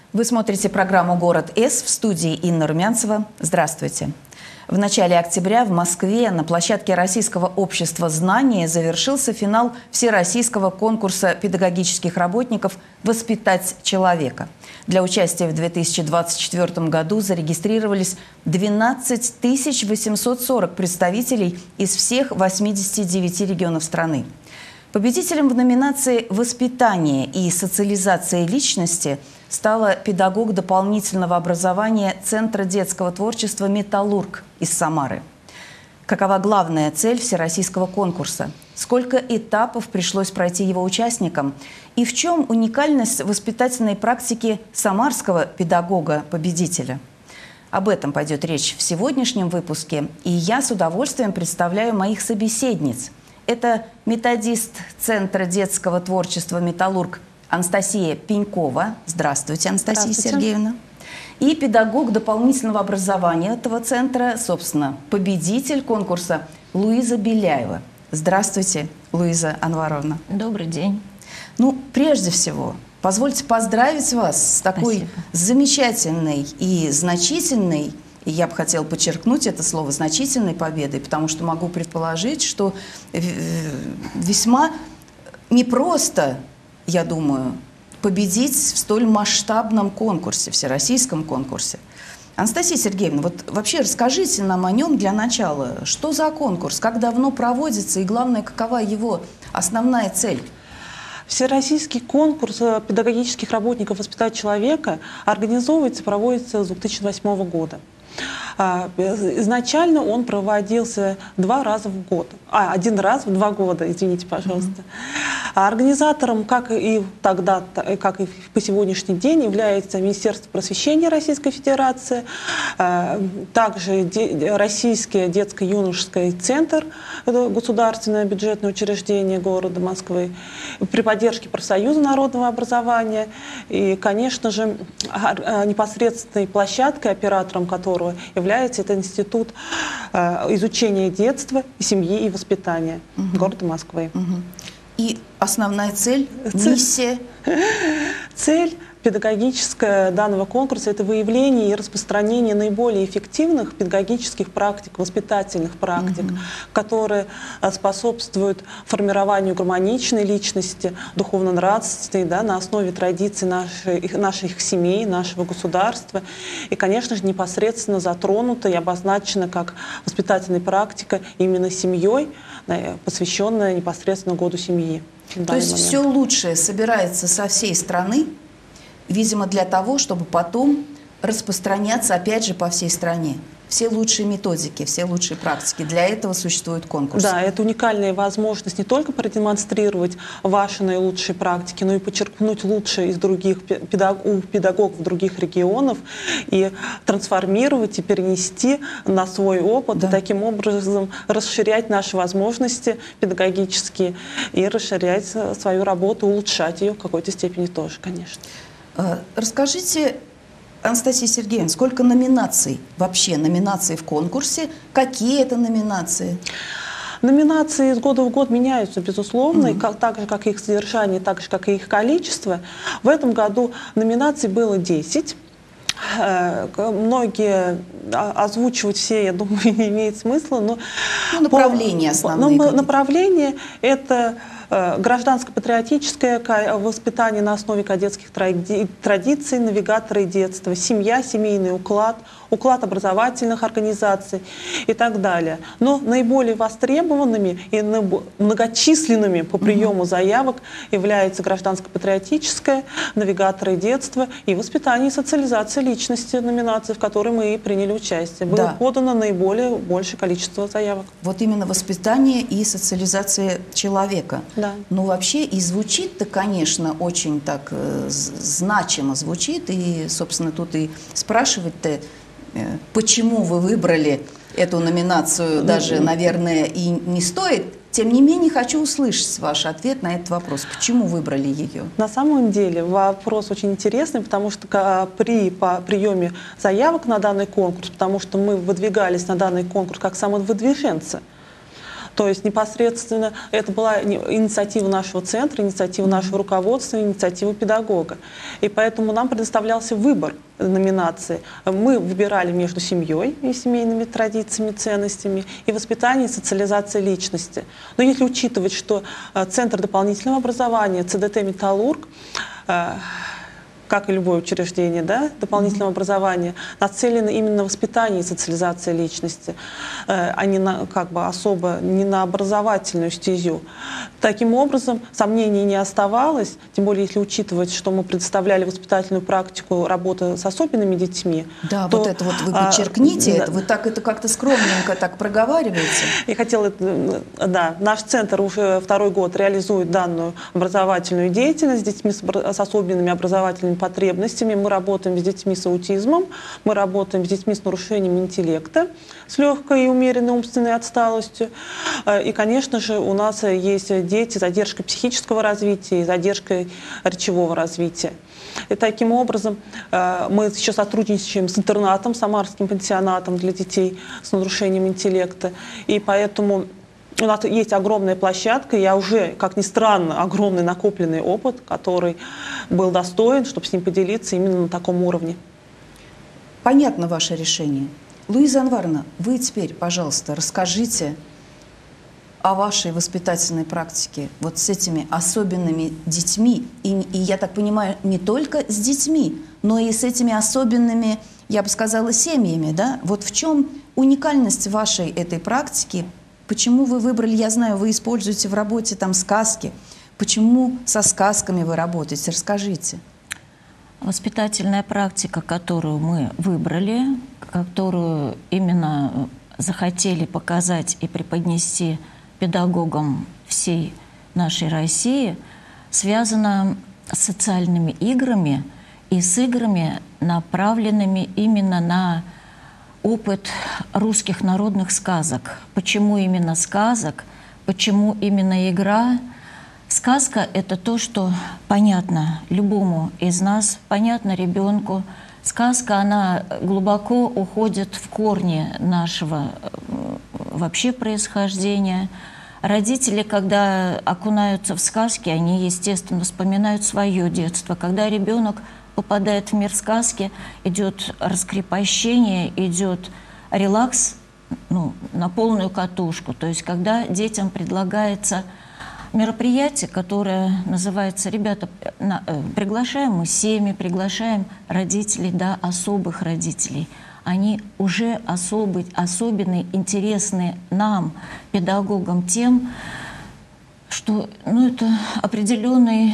Вы смотрите программу «Город С», в студии Инна Румянцева. Здравствуйте. В начале октября в Москве на площадке Российского общества знания завершился финал всероссийского конкурса педагогических работников «Воспитать человека». Для участия в 2024 году зарегистрировались 12 840 представителей из всех 89 регионов страны. Победителем в номинации «Воспитание и социализация личности» стала педагог дополнительного образования Центра детского творчества «Металлург» из Самары. Какова главная цель всероссийского конкурса? Сколько этапов пришлось пройти его участникам? И в чем уникальность воспитательной практики самарского педагога-победителя? Об этом пойдет речь в сегодняшнем выпуске, и я с удовольствием представляю моих собеседниц. Это методист Центра детского творчества «Металлург» Анастасия Пенькова. Здравствуйте, Анастасия Сергеевна. И педагог дополнительного образования этого центра, собственно, победитель конкурса Луиза Беляева. Здравствуйте, Луиза Анваровна. Добрый день. Ну, прежде всего, позвольте поздравить вас с такой замечательной и значительной, и я бы хотела подчеркнуть это слово, значительной победой, потому что могу предположить, что весьма непросто, я думаю, победить в столь масштабном конкурсе, всероссийском конкурсе. Анастасия Сергеевна, вот вообще расскажите нам о нем для начала. Что за конкурс, как давно проводится и, главное, какова его основная цель? Всероссийский конкурс педагогических работников «Воспитать человека» организовывается, проводится с 2008 года. Изначально он проводился 2 раза в год. Один раз в 2 года, извините, пожалуйста. Организатором, как и тогда, как и по сегодняшний день, является Министерство просвещения Российской Федерации, также Российский детско-юношеский центр, государственное бюджетное учреждение города Москвы, при поддержке профсоюза народного образования и, конечно же, непосредственной площадкой, оператором которого является это Институт изучения детства, семьи и воспитания города Москвы. И основная цель, миссия? Цель педагогическая данного конкурса – это выявление и распространение наиболее эффективных педагогических практик, воспитательных практик, которые способствуют формированию гармоничной личности, духовно-нравственной, да, на основе традиций наших семей, нашего государства. И, конечно же, непосредственно затронута и обозначена как воспитательная практика именно семьей, посвященная непосредственно году семьи. То есть все лучшее собирается со всей страны, видимо, для того, чтобы потом распространяться, опять же, по всей стране. Все лучшие методики, все лучшие практики. Для этого существует конкурс. Да, это уникальная возможность не только продемонстрировать ваши наилучшие практики, но и подчеркнуть лучшее из других педагогов других регионов и трансформировать и перенести на свой опыт, и таким образом расширять наши возможности педагогические и расширять свою работу, улучшать ее в какой-то степени тоже, конечно. Расскажите, Анастасия Сергеевна, сколько номинаций, вообще номинаций в конкурсе? Какие это номинации? Номинации из года в год меняются, безусловно, так же, как их содержание, так же, как и их количество. В этом году номинаций было 10. Многие озвучивать все, я думаю, не имеет смысла. Но направления основные. Направление – это гражданско-патриотическое воспитание на основе кадетских традиций, навигаторы детства, семья, семейный уклад, уклад образовательных организаций и так далее. Но наиболее востребованными и многочисленными по приему заявок являются гражданско-патриотическое, навигаторы детства и воспитание и социализация личности, номинации, в которой мы и приняли участие. Было подано большее количество заявок. Вот именно воспитание и социализация человека. Да. Ну, вообще, и звучит-то, конечно, очень так значимо звучит. И, собственно, тут и спрашивать-то, почему вы выбрали эту номинацию, даже, наверное, и не стоит. Тем не менее, хочу услышать ваш ответ на этот вопрос. Почему выбрали ее? На самом деле вопрос очень интересный, потому что при приеме заявок на данный конкурс, потому что мы выдвигались на данный конкурс как самовыдвиженцы, То есть непосредственно это была инициатива нашего центра, инициатива нашего руководства, инициатива педагога. И поэтому нам предоставлялся выбор номинации. Мы выбирали между семьей и семейными традициями, ценностями и воспитанием и социализацией личности. Но если учитывать, что Центр дополнительного образования, ЦДТ «Металлург», как и любое учреждение, да, дополнительного образования, нацелены именно на воспитание и социализации личности, а не на, как бы, особо не на образовательную стезю. Таким образом, сомнений не оставалось, тем более если учитывать, что мы предоставляли воспитательную практику работы с особенными детьми. Да, то, вот это вот вы подчеркните, это, вы так это как-то скромненько так проговариваете. Я хотела, да, наш центр уже второй год реализует данную образовательную деятельность с детьми с особенными образовательными потребностями. Мы работаем с детьми с аутизмом, мы работаем с детьми с нарушением интеллекта, с легкой и умеренной умственной отсталостью. И, конечно же, у нас есть дети с задержкой психического развития и задержкой речевого развития. И таким образом мы еще сотрудничаем с интернатом, самарским пансионатом для детей с нарушением интеллекта. И поэтому у нас есть огромная площадка, я уже, как ни странно, огромный накопленный опыт, который был достоин, чтобы с ним поделиться именно на таком уровне. Понятно ваше решение. Луиза Анваровна, вы теперь, пожалуйста, расскажите о вашей воспитательной практике вот с этими особенными детьми. И я так понимаю, не только с детьми, но и с этими особенными, я бы сказала, семьями. Да? Вот в чем уникальность вашей этой практики? Почему вы выбрали, я знаю, вы используете в работе там сказки. Почему со сказками вы работаете? Расскажите. Воспитательная практика, которую мы выбрали, которую именно захотели показать и преподнести педагогам всей нашей России, связана с социальными играми и с играми, направленными именно на опыт русских народных сказок. Почему именно сказок? Почему именно игра? Сказка — это то, что понятно любому из нас, понятно ребенку. Сказка, она глубоко уходит в корни нашего вообще происхождения. Родители, когда окунаются в сказки, они, естественно, вспоминают свое детство. Когда ребенок попадает в мир сказки, идет раскрепощение, идет релакс, ну, на полную катушку. То есть когда детям предлагается мероприятие, которое называется, ребята, приглашаем мы семьи, приглашаем родителей, да, особых родителей. Они уже особенные, интересные нам, педагогам, тем, что, ну, это определенный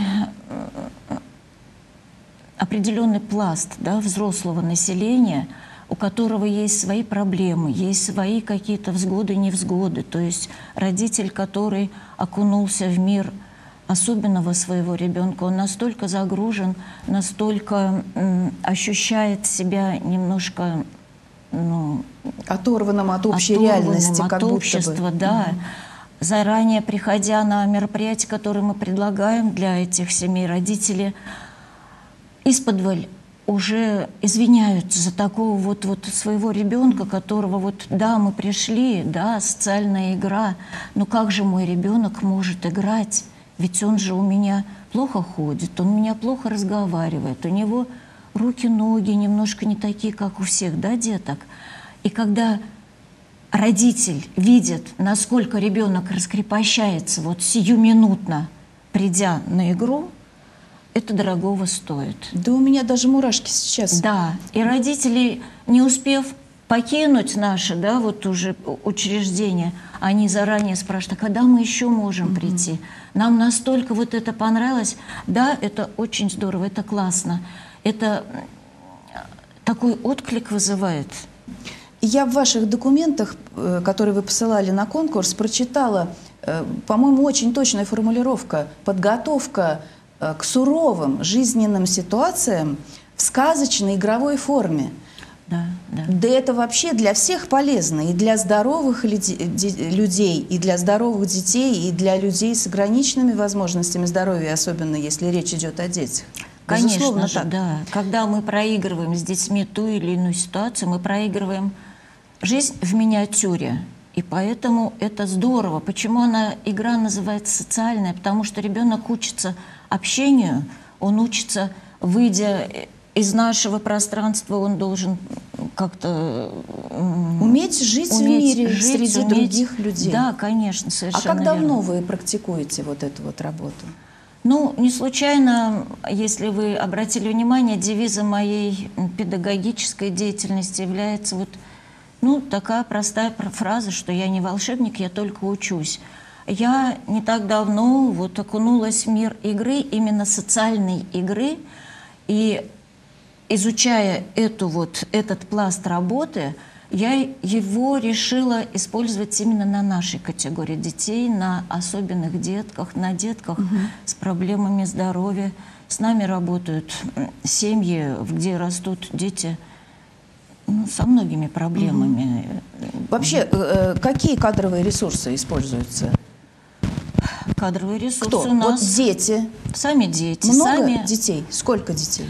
пласт, да, взрослого населения, у которого есть свои проблемы, есть свои какие-то взгоды, невзгоды. То есть родитель, который окунулся в мир особенного своего ребенка, он настолько загружен, настолько ощущает себя немножко, ну, оторванным от общей реальности, как от общества, да. Заранее приходя на мероприятия, которые мы предлагаем для этих семей, родители исподволь уже извиняются за такого вот своего ребенка, которого вот, да, мы пришли, да, социальная игра, но как же мой ребенок может играть? Ведь он же у меня плохо ходит, он у меня плохо разговаривает, у него руки, ноги немножко не такие, как у всех, да, деток. И когда родитель видит, насколько ребенок раскрепощается вот сиюминутно, придя на игру, это дорогого стоит. Да у меня даже мурашки сейчас. Да, и родители, не успев покинуть наше, да, вот уже учреждение, они заранее спрашивают, а когда мы еще можем прийти? Нам настолько вот это понравилось. Да, это очень здорово, это классно. Это такой отклик вызывает. Я в ваших документах, которые вы посылали на конкурс, прочитала, по-моему, очень точная формулировка. Подготовка к суровым жизненным ситуациям в сказочной игровой форме. Да, да. Да это вообще для всех полезно. И для здоровых людей, и для здоровых детей, и для людей с ограниченными возможностями здоровья, особенно если речь идет о детях. Конечно же, да. Когда мы проигрываем с детьми ту или иную ситуацию, мы проигрываем жизнь в миниатюре. И поэтому это здорово. Почему игра называется социальная? Потому что ребенок учится общению, он учится, выйдя из нашего пространства, он должен как-то уметь жить в мире среди других людей. Да, конечно, совершенно. А как давно вы практикуете вот эту вот работу? Ну, не случайно, если вы обратили внимание, девизом моей педагогической деятельности является вот, ну, такая простая фраза, что я не волшебник, я только учусь. Я не так давно вот окунулась в мир игры, именно социальной игры, и изучая этот пласт работы, я его решила использовать именно на нашей категории детей, на особенных детках, на детках с проблемами здоровья. С нами работают семьи, где растут дети со многими проблемами. Вообще, какие кадровые ресурсы используются? Кадровые ресурсы Кто? у нас. Вот дети. Сами дети. Много детей? Сколько детей?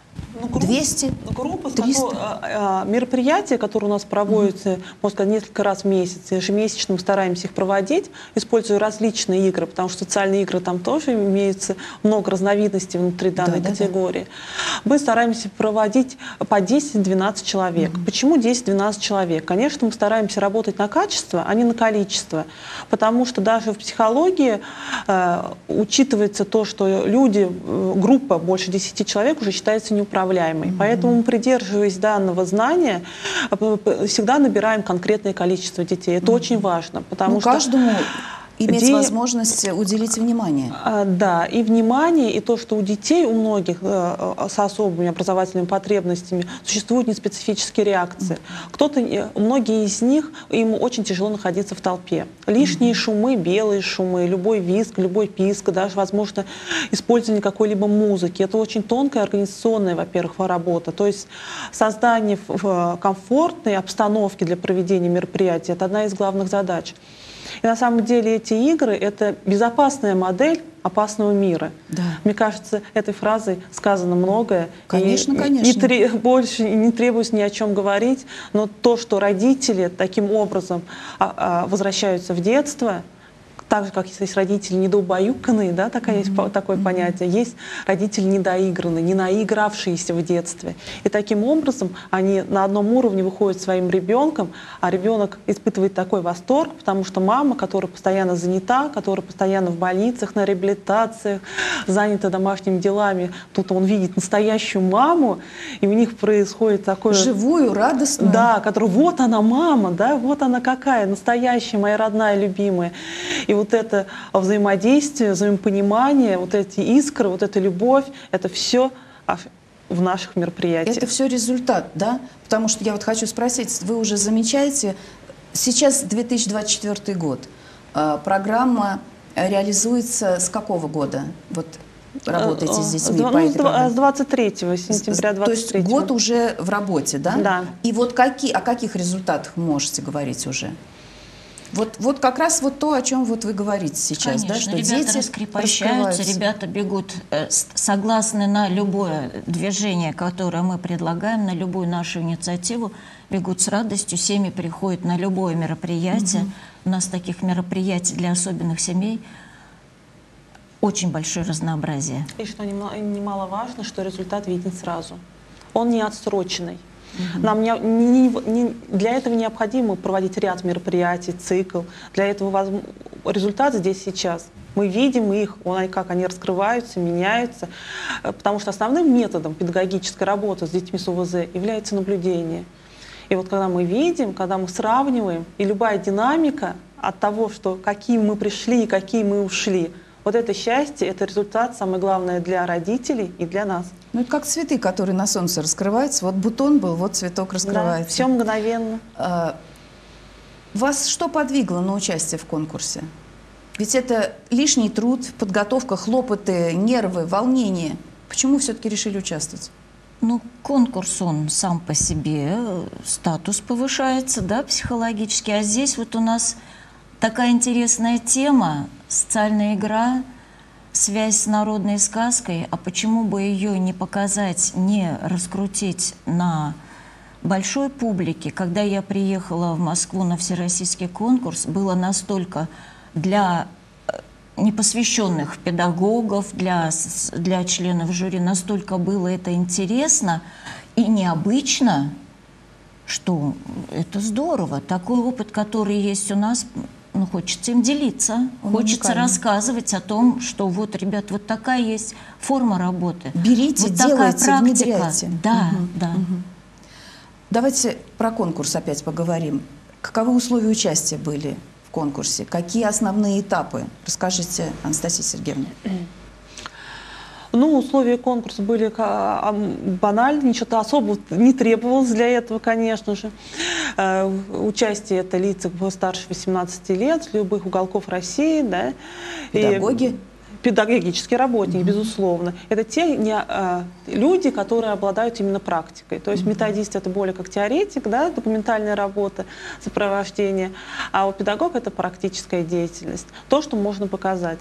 200? Группа, 300? Мероприятия, которые у нас проводятся, можно сказать, несколько раз в месяц, ежемесячно мы стараемся их проводить, используя различные игры, потому что социальные игры там тоже имеется много разновидностей внутри данной категории. Мы стараемся проводить по 10-12 человек. Почему 10-12 человек? Конечно, мы стараемся работать на качество, а не на количество, потому что даже в психологии учитывается то, что люди, группа больше 10 человек уже считается неуправляемой. Поэтому мы, придерживаясь данного знания, всегда набираем конкретное количество детей. Это очень важно, потому что каждому иметь возможность уделить внимание. Да, и внимание, и то, что у детей, у многих с особыми образовательными потребностями существуют неспецифические реакции. Многие из них, им очень тяжело находиться в толпе. Лишние шумы, белые шумы, любой визг, любой писк, даже, возможно, использование какой-либо музыки. Это очень тонкая организационная, во-первых, работа. То есть создание комфортной обстановки для проведения мероприятий – это одна из главных задач. И на самом деле эти игры — это безопасная модель опасного мира. Да. Мне кажется, этой фразой сказано многое. Конечно, конечно. Больше не требуюсь ни о чем говорить, но то, что родители таким образом возвращаются в детство, так же, как есть родители недоубаюканные, да, такое понятие, есть родители недоигранные, не наигравшиеся в детстве. И таким образом они на одном уровне выходят своим ребенком, а ребенок испытывает такой восторг, потому что мама, которая постоянно занята, которая постоянно в больницах, на реабилитациях, занята домашними делами, тут он видит настоящую маму, и у них происходит такое... Живую, радостную. Да, которая вот она мама, да, вот она какая, настоящая, моя родная, любимая. И вот это взаимодействие, взаимопонимание, вот эти искры, вот эта любовь, это все в наших мероприятиях. Это все результат, да? Потому что я вот хочу спросить, вы уже замечаете, сейчас 2024 год, программа реализуется с какого года? Вот работаете с детьми по этой программе? С 23 сентября 23. То есть год уже в работе, да? Да. И вот о каких результатах можете говорить уже? Вот как раз вот то, о чем вот вы говорите сейчас, конечно, да, что ребята дети раскрепощаются, ребята бегут, согласны на любое движение, которое мы предлагаем, на любую нашу инициативу, бегут с радостью, семьи приходят на любое мероприятие. У нас таких мероприятий для особенных семей очень большое разнообразие. И что немаловажно, что результат виден сразу. Он не отсроченный. Нам для этого необходимо проводить ряд мероприятий, цикл. Для этого результат здесь сейчас. Мы видим их, как они раскрываются, меняются. Потому что основным методом педагогической работы с детьми с ОВЗ является наблюдение. И вот когда мы видим, когда мы сравниваем, и любая динамика от того, что какие мы пришли и какие мы ушли, вот это счастье, это результат, самое главное, для родителей и для нас. Ну, это как цветы, которые на солнце раскрываются. Вот бутон был, вот цветок раскрывается. Да, все мгновенно. Вас что подвигло на участие в конкурсе? Ведь это лишний труд, подготовка, хлопоты, нервы, волнение. Почему все-таки решили участвовать? Ну, конкурс, он сам по себе, статус повышается, да, психологически. А здесь вот у нас такая интересная тема, социальная игра, связь с народной сказкой. А почему бы ее не показать, не раскрутить на большой публике, когда я приехала в Москву на всероссийский конкурс, было настолько для непосвященных педагогов, для членов жюри, настолько было это интересно и необычно, что это здорово. Такой опыт, который есть у нас, ну, хочется им делиться, хочется рассказывать о том, что вот, ребят, вот такая есть форма работы. Берите, вот делайте, внедряйте. Да, да. Давайте про конкурс опять поговорим. Каковы условия участия были в конкурсе? Какие основные этапы? Расскажите, Анастасия Сергеевна. Ну, условия конкурса были банальны, ничего особо не требовалось для этого, конечно же. Участие — это лица старше 18 лет, с любых уголков России. Да, педагоги? Педагогические работники, безусловно. Это те люди, которые обладают именно практикой. То есть методист — это более как теоретик, да, документальная работа, сопровождение, а у педагога — это практическая деятельность, то, что можно показать.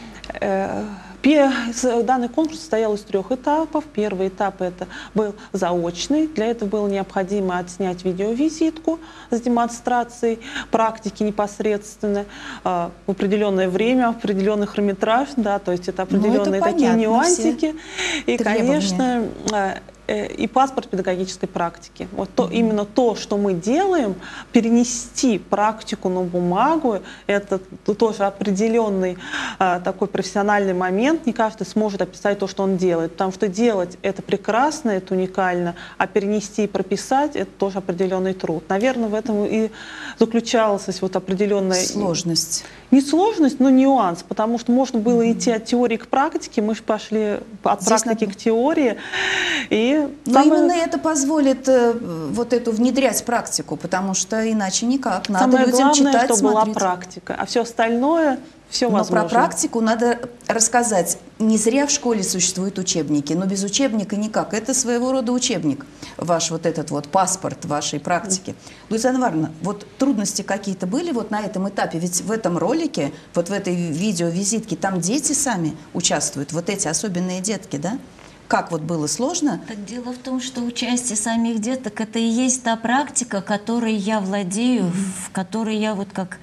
Данный конкурс состоял из 3 этапов. Первый этап — это был заочный. Для этого было необходимо отснять видеовизитку с демонстрацией практики непосредственно в определенное время, определенный хронометраж, да, то есть это определенные такие нюансики. И, конечно, и паспорт педагогической практики. Вот именно то, что мы делаем, перенести практику на бумагу, это тоже определенный такой профессиональный момент. Не каждый сможет описать то, что он делает, потому что делать — это прекрасно, это уникально, а перенести и прописать — это тоже определенный труд. Наверное, в этом и заключалась вот определенная сложность. Не сложность, но нюанс, потому что можно было идти от теории к практике, мы же пошли от практики к теории. Но именно это позволит вот эту внедрять практику, потому что иначе никак. Надо самое людям главное, читать, чтобы смотреть. была практика, а все остальное все возможно. Но про практику надо рассказать. Не зря в школе существуют учебники, но без учебника никак. Это своего рода учебник, ваш вот этот вот паспорт вашей практики. Луиза Анваровна, вот трудности какие-то были вот на этом этапе? Ведь в этом ролике, вот в этой видеовизитке, там дети сами участвуют, вот эти особенные детки, да? Как вот было сложно? Так дело в том, что участие самих деток — это и есть та практика, которой я владею, в которой я вот как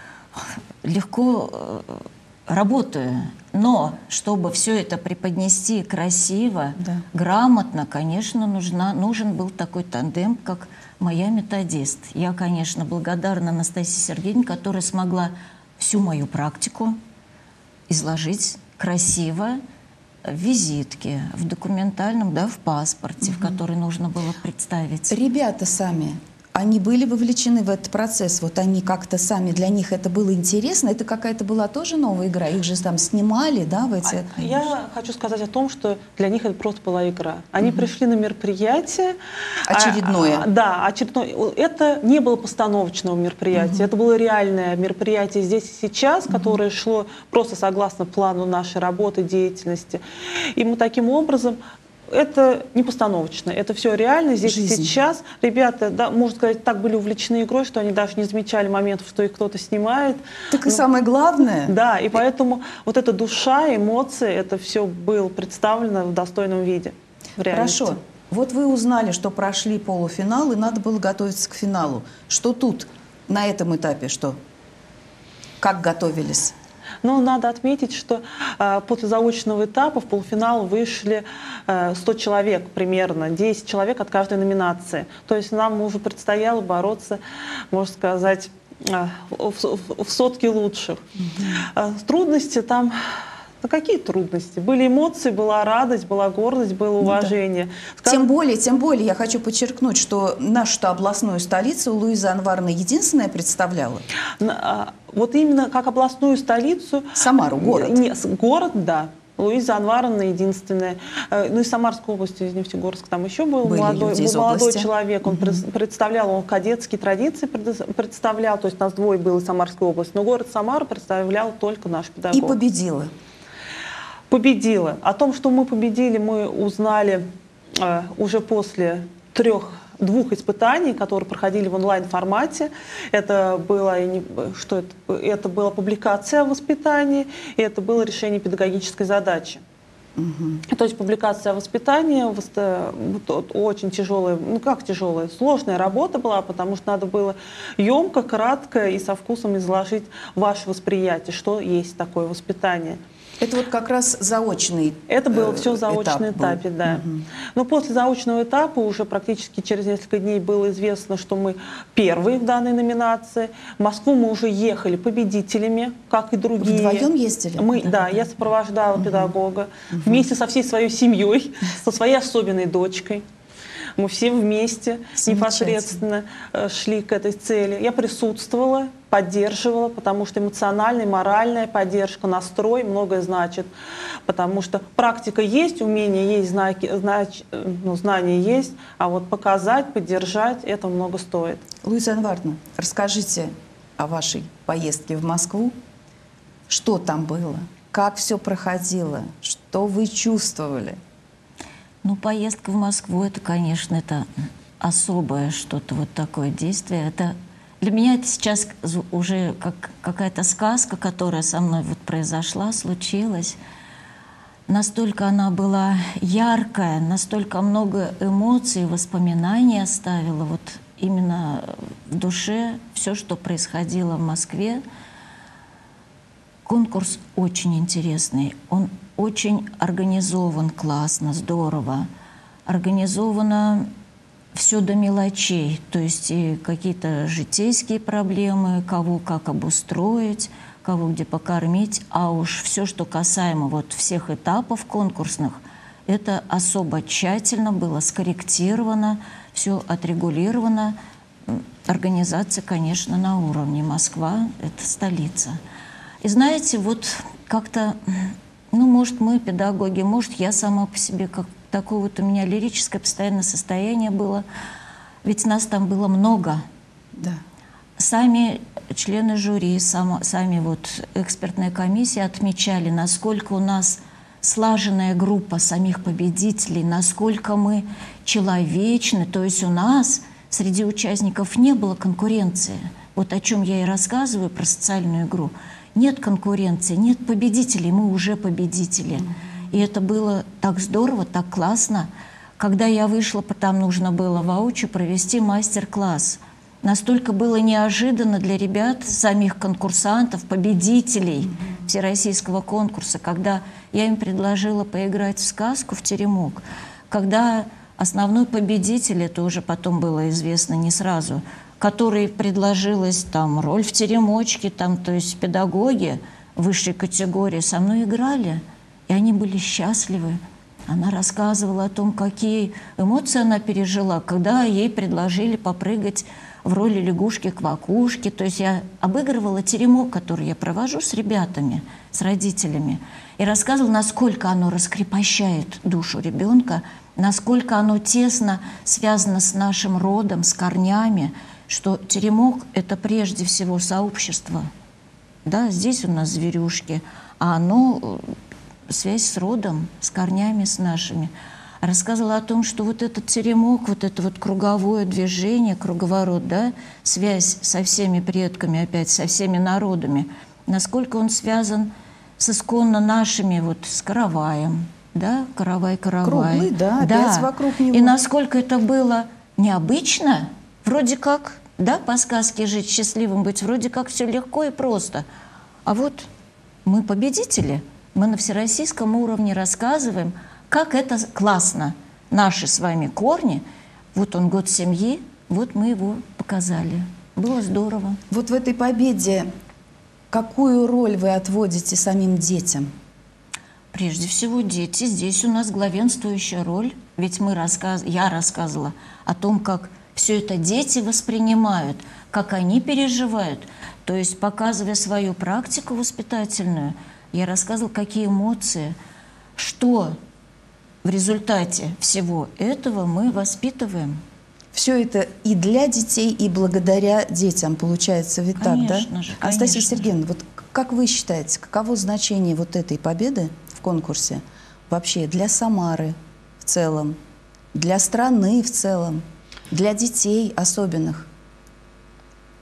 легко работаю. Но чтобы все это преподнести красиво, грамотно, конечно, нужен был такой тандем, как моя методист. Я, конечно, благодарна Анастасии Сергеевне, которая смогла всю мою практику изложить красиво, в визитке, в документальном, да, в паспорте, в который нужно было представить. Ребята сами, они были вовлечены в этот процесс? Вот они как-то сами, для них это было интересно? Это какая-то была тоже новая игра? Их же там снимали, да, в эти... Я хочу сказать о том, что для них это просто была игра. Они пришли на мероприятие. Очередное. Да, очередное. Это не было постановочного мероприятия. Это было реальное мероприятие здесь и сейчас, которое шло просто согласно плану нашей работы, деятельности. И мы таким образом... Это не постановочно, это все реально, здесь и сейчас. Ребята, да, можно сказать, так были увлечены игрой, что они даже не замечали моментов, что их кто-то снимает. Так и самое главное. Да, и поэтому вот эта душа, эмоции, это все было представлено в достойном виде. В реальности. Хорошо. Вот вы узнали, что прошли полуфинал, и надо было готовиться к финалу. Что тут, на этом этапе, что? Как готовились? Но надо отметить, что после заочного этапа в полуфинал вышли 100 человек примерно, 10 человек от каждой номинации. То есть нам уже предстояло бороться, можно сказать, в сотки лучших. Трудности там... Ну, какие трудности? Были эмоции, была радость, была гордость, было уважение. Да. Тем более, я хочу подчеркнуть, что нашу областную столицу Луиза Анваровна единственная представляла. Вот именно как областную столицу... Самару, город. Город, да. Луиза Анваровна единственная. Ну и Самарской области, из Нефтегорска, там еще был молодой человек. Он представлял, он кадетские традиции представлял, то есть нас двое было из Самарской области. Но город Самара представлял только наш педагог. И победила. Победила. О том, что мы победили, мы узнали уже после двух испытаний, которые проходили в онлайн-формате. Это была публикация в воспитании, и это было решение педагогической задачи. То есть публикация воспитания, очень тяжелая, ну как тяжелая, сложная работа была, потому что надо было емко, кратко и со вкусом изложить ваше восприятие, что есть такое воспитание. Это вот как раз заочный Это было все в заочном этапе, да. Но после заочного этапа уже практически через несколько дней было известно, что мы первые в данной номинации. В Москву мы уже ехали победителями, как и другие. Вдвоем ездили? Да, я сопровождала педагога вместе со всей своей семьей, со своей особенной дочкой. Мы все вместе непосредственно шли к этой цели. Я присутствовала, поддерживала, потому что эмоциональная, моральная поддержка, настрой многое значит. Потому что практика есть, умение есть, знания есть, а вот показать, поддержать, это много стоит. Луиза Эдуардовна, расскажите о вашей поездке в Москву. Что там было? Как все проходило? Что вы чувствовали? Ну, поездка в Москву, это, конечно, это особое что-то, вот такое действие. Это, для меня это сейчас уже как какая-то сказка, которая со мной вот произошла, случилась. Настолько она была яркая, настолько много эмоций, воспоминаний оставила вот именно в душе все, что происходило в Москве. Конкурс очень интересный, он очень организован, классно, здорово. Организовано все до мелочей, то есть и какие-то житейские проблемы, кого как обустроить, кого где покормить, а уж все, что касаемо вот всех этапов конкурсных, это особо тщательно было скорректировано, все отрегулировано. Организация, конечно, на уровне. Москва — это столица. И знаете, вот как-то... Ну, может, мы, педагоги, может, я сама по себе, как такое вот у меня лирическое постоянное состояние было. Ведь нас там было много. Да. Сами члены жюри, сами вот экспертная комиссия отмечали, насколько у нас слаженная группа самих победителей, насколько мы человечны. То есть у нас среди участников не было конкуренции. Вот о чем я и рассказываю про социальную игру. Нет конкуренции, нет победителей, мы уже победители. И это было так здорово, так классно. Когда я вышла, там нужно было воочию провести мастер-класс. Настолько было неожиданно для ребят, самих конкурсантов, победителей всероссийского конкурса, когда я им предложила поиграть в сказку, в теремок, когда основной победитель, это уже потом было известно не сразу, которой предложилась там роль в теремочке, там, то есть педагоги высшей категории со мной играли, и они были счастливы. Она рассказывала о том, какие эмоции она пережила, когда ей предложили попрыгать в роли лягушки-квакушки. То есть я обыгрывала теремок, который я провожу с ребятами, с родителями, и рассказывала, насколько оно раскрепощает душу ребенка, насколько оно тесно связано с нашим родом, с корнями, что теремок — это прежде всего сообщество. Да, здесь у нас зверюшки, а оно связь с родом, с корнями, с нашими. Рассказывала о том, что вот этот теремок, вот это вот круговое движение, круговорот, да, связь со всеми предками, опять со всеми народами, насколько он связан с исконно нашими, вот с караваем, да, каравай-каравай. Круглый, да, опять вокруг него. И насколько это было необычно, вроде как, да, по сказке «Жить счастливым быть», вроде как все легко и просто. А вот мы победители, мы на всероссийском уровне рассказываем, как это классно. Наши с вами корни, вот он год семьи, вот мы его показали. Было здорово. Вот в этой победе какую роль вы отводите самим детям? Прежде всего дети. Здесь у нас главенствующая роль. Ведь я рассказывала о том, как все это дети воспринимают, как они переживают. То есть, показывая свою практику воспитательную, я рассказывала, какие эмоции, что в результате всего этого мы воспитываем. Все это и для детей, и благодаря детям, получается, ведь так, да? Же, Анастасия Сергеевна, вот как вы считаете, каково значение вот этой победы в конкурсе вообще для Самары в целом, для страны в целом, для детей особенных?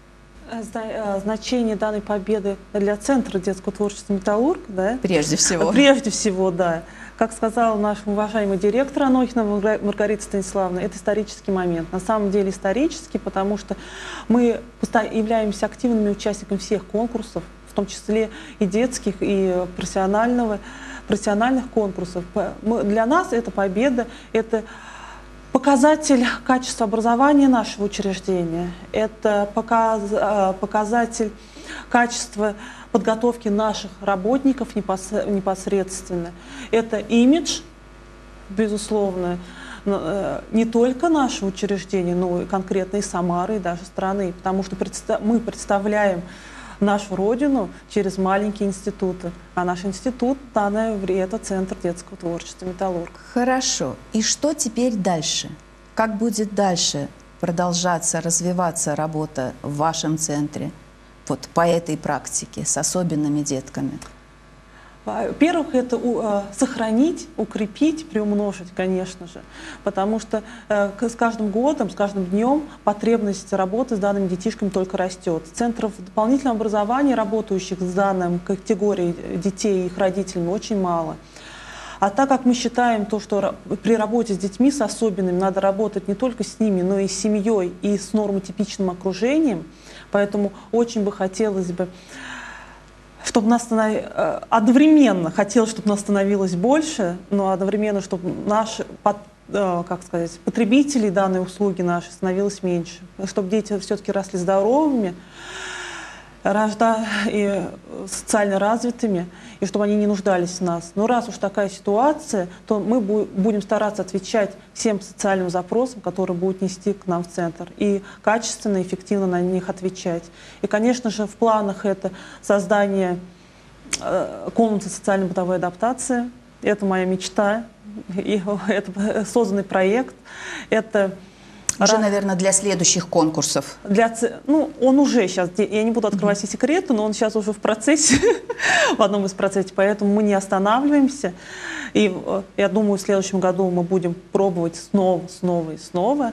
Значение данной победы для Центра детского творчества «Металлург», да? Прежде всего. Прежде всего, да. Как сказал наш уважаемый директор Анохина Маргарита Станиславовна, это исторический момент. На самом деле исторический, потому что мы являемся активными участниками всех конкурсов, в том числе и детских, и профессиональных конкурсов. Для нас эта победа, это показатель качества образования нашего учреждения, это показатель качества подготовки наших работников непосредственно. Это имидж, безусловно, не только нашего учреждения, но и конкретно и Самары, и даже страны, потому что мы представляем нашу родину через маленькие институты. А наш институт в данное время — это Центр детского творчества «Металлург». Хорошо. И что теперь дальше? Как будет дальше продолжаться, развиваться работа в вашем центре вот по этой практике с особенными детками? Во-первых, это сохранить, укрепить, приумножить, конечно же, потому что с каждым годом, с каждым днем потребность работы с данными детишками только растет. Центров дополнительного образования, работающих с данной категорией детей и их родителями, очень мало. А так как мы считаем то, что при работе с детьми с особенными надо работать не только с ними, но и с семьей, и с нормотипичным окружением, поэтому очень бы хотелось бы, чтобы нас одновременно хотелось, чтобы нас становилось больше, но одновременно, чтобы наши, как сказать, потребителей данной услуги нашей становилось меньше, чтобы дети все-таки росли здоровыми, и социально развитыми, и чтобы они не нуждались в нас. Но раз уж такая ситуация, то мы будем стараться отвечать всем социальным запросам, которые будут нести к нам в центр, и качественно, эффективно на них отвечать. И, конечно же, в планах это создание комнаты социально-бытовой адаптации. Это моя мечта, и это созданный проект. Это уже, наверное, для следующих конкурсов. Он уже сейчас, я не буду открывать все секреты, но он сейчас уже в процессе, в одном из процессов, поэтому мы не останавливаемся. И я думаю, в следующем году мы будем пробовать снова и снова.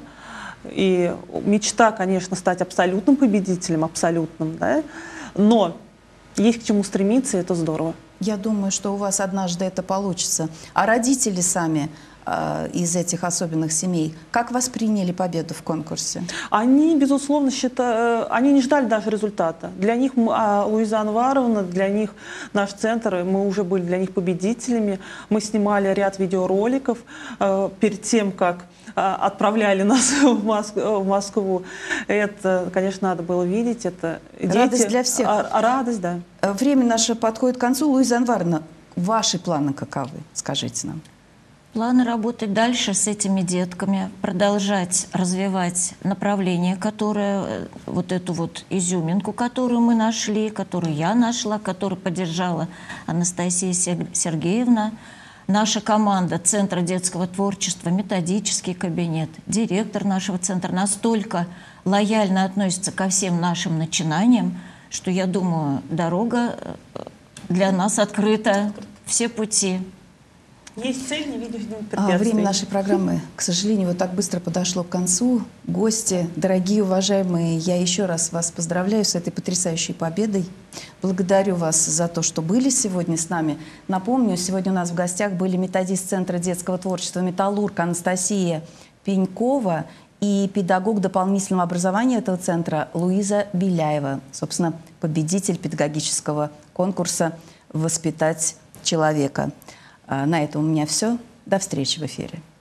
И мечта, конечно, стать абсолютным победителем, абсолютным, да? Но есть к чему стремиться, и это здорово. Я думаю, что у вас однажды это получится. А родители сами из этих особенных семей, как восприняли победу в конкурсе? Они, безусловно, они не ждали даже результата. Для них Луиза Анваровна, для них наш центр, мы уже были для них победителями. Мы снимали ряд видеороликов перед тем, как отправляли нас в Москву. Это, конечно, надо было видеть. Это радость для всех. Радость, да. Время наше подходит к концу. Луиза Анваровна, ваши планы каковы? Скажите нам. Планы работать дальше с этими детками, продолжать развивать направление, которое, вот эту вот изюминку, которую мы нашли, которую я нашла, которую поддержала Анастасия Сергеевна. Наша команда Центра детского творчества, методический кабинет, директор нашего центра настолько лояльно относится ко всем нашим начинаниям, что, я думаю, дорога для нас открыта, все пути. Есть цель, не видишь препятствий. Время нашей программы, к сожалению, вот так быстро подошло к концу. Гости, дорогие, уважаемые, я еще раз вас поздравляю с этой потрясающей победой. Благодарю вас за то, что были сегодня с нами. Напомню, сегодня у нас в гостях были методист Центра детского творчества «Металлург» Анастасия Пенькова и педагог дополнительного образования этого центра Луиза Беляева, собственно, победитель педагогического конкурса «Воспитать человека». На этом у меня все. До встречи в эфире.